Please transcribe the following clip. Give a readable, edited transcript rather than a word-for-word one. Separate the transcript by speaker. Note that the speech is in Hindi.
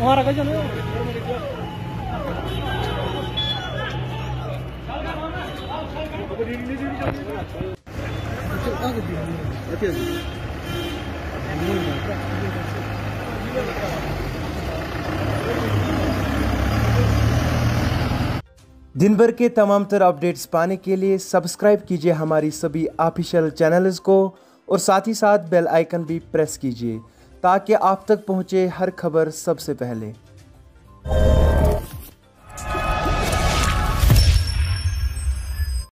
Speaker 1: दिन भर के तमाम तर अपडेट्स पाने के लिए सब्सक्राइब कीजिए हमारी सभी ऑफिशियल चैनल्स को और साथ ही साथ बेल आइकन भी प्रेस कीजिए ताकि आप तक पहुंचे हर खबर सबसे पहले।